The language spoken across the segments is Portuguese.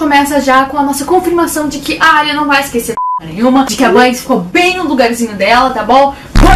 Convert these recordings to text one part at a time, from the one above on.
Começa já com a nossa confirmação de que a Arya não vai esquecer nenhuma, de que a Blaze ficou bem no lugarzinho dela, tá bom?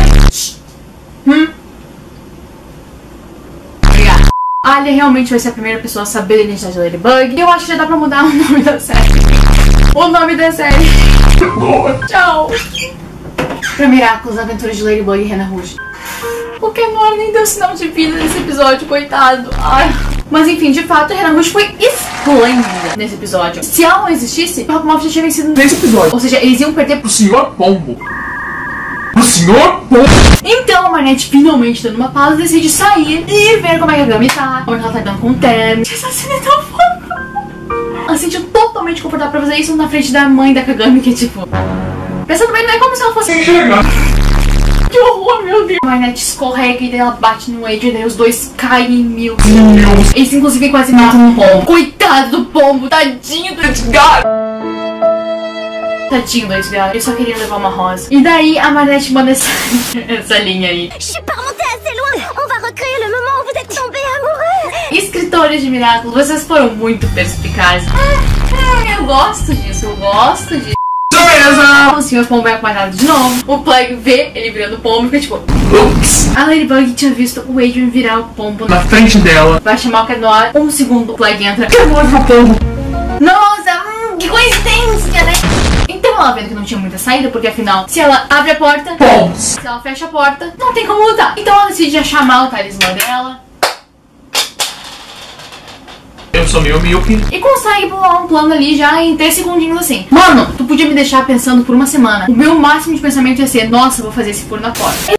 Obrigada. A Arya realmente vai ser a primeira pessoa a saber a identidade da Ladybug. E eu acho que já dá pra mudar o nome da série. O nome da série. Tchau. Pra Miraculous, Aventuras de Ladybug e Rena Rouge. O Kenora nem deu sinal de vida nesse episódio, coitado. Ai. Mas enfim, de fato, a Rena Rouge foi esplêndida nesse episódio. Se ela não existisse, o Rockmouth já tinha vencido nesse episódio. Ou seja, eles iam perder pro Sr. Pombo. Pro Sr. Pombo. Então a Marnette, finalmente dando uma pausa, decide sair e ver como é que a Gami tá. Como ela tá dando com o Term. Essa cena é tão fofa. Ela se sentiu totalmente confortável pra fazer isso na frente da mãe da Kagami, que tipo... Pensando bem, não é como se ela fosse... Que horror, meu Deus. A Marnette escorrega e daí ela bate no Adrian, e daí os dois caem em mil. Eles inclusive quase matam o pombo. Coitado do pombo, tadinho do Edgar. Tadinho do Edgar, ele só queria levar uma rosa. E daí a Marnette manda essa linha aí. Je suis pas remontée assez loin. On va recréer le moment où vous êtes tombés amoureux. Escritores de Miraculous, vocês foram muito perspicazes. Eu gosto disso, eu gosto disso. O Sr. Pombo é apaixonado de novo. O Plague vê ele virando pombo e fica tipo... Ups. A Ladybug tinha visto o Adrian virar o pombo na frente dela. Vai chamar o Kenora. Um segundo, o Plague entra. Kenora no pombo. Nossa, que coincidência, né? Então ela vendo que não tinha muita saída, porque afinal, se ela abre a porta, pombos. Se ela fecha a porta, não tem como lutar. Então ela decide já chamar o talismã dela. Eu sou meio míope. E consegue pular um plano ali já em 3 segundinhos assim. Mano, tu podia me deixar pensando por uma semana. O meu máximo de pensamento ia ser, nossa, vou fazer esse furo na porta.